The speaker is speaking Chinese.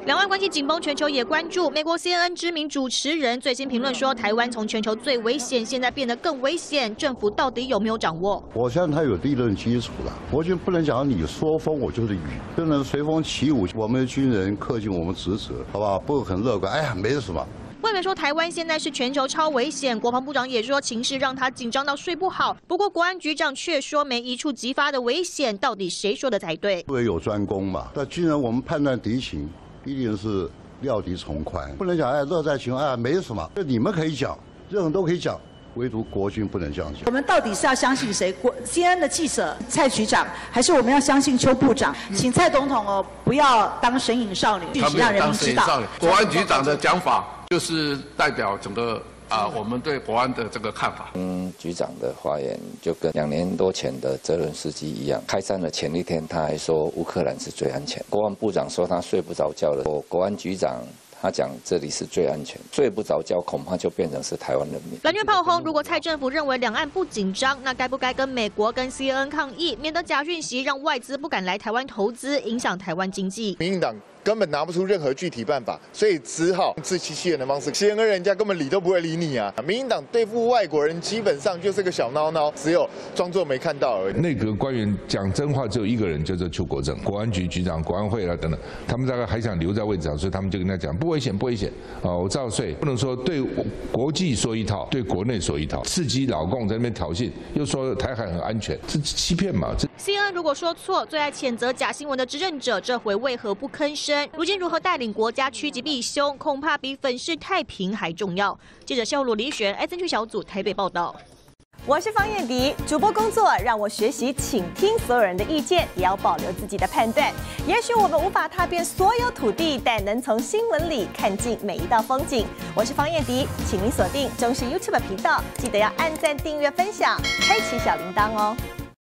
两岸关系紧绷，全球也关注。美国 CNN 知名主持人最新评论说，台湾从全球最危险，现在变得更危险，政府到底有没有掌握？ 我相信他有理论基础了。国军不能讲你说风我就是雨，不能随风起舞。我们的军人恪尽我们职责，好不好？不很乐观。哎呀，没什么。 外媒说台湾现在是全球超危险，国防部长也说情势让他紧张到睡不好。不过国安局长却说没一触即发的危险，到底谁说的才对？ 各位有专攻嘛？那军人我们判断敌情，一定是料敌从宽，不能讲哎乐在其中，哎没什么。这你们可以讲，任何人都可以讲。 唯独国军不能这样讲。 我们到底是要相信谁？CNN 的记者蔡局长，还是我们要相信邱部长？请蔡总统哦，不要当神隐少女，必须让人民知道。 国安局长的讲法就是代表整个我们对国安的这个看法。 局长的发言就跟2年多前的泽伦斯基一样，开战的前一天他还说乌克兰是最安全。国安部长说他睡不着觉了，国安局长。 他讲这里是最安全，睡不着觉恐怕就变成是台湾人民。 蓝军炮轰，如果蔡政府认为两岸不紧张，那该不该跟美国跟 CNN 抗议，免得假讯息让外资不敢来台湾投资，影响台湾经济？ 民进党根本拿不出任何具体办法，所以只好自欺欺人的方式。CNN 人家根本理都不会理你啊！民进党对付外国人基本上就是个小孬孬，只有装作没看到而已。 内阁官员讲真话只有一个人，叫做邱国正，国安局局长、国安会啊等等，他们大概还想留在位置上，所以他们就跟他讲不危险，不危险。 我照睡，不能说对国际说一套，对国内说一套，刺激老共在那边挑衅，又说台海很安全，这欺骗嘛 CNN 如果说错，最爱谴责假新闻的执政者，这回为何不吭声？如今如何带领国家趋吉避凶，恐怕比粉饰太平还重要。记者肖鲁、李璇，SNG 小组台北报道。 我是方燕迪，主播工作让我学习倾听所有人的意见，也要保留自己的判断。也许我们无法踏遍所有土地，但能从新闻里看尽每一道风景。我是方燕迪，请您锁定中视 YouTube 频道，记得要按赞、订阅、分享，开启小铃铛哦。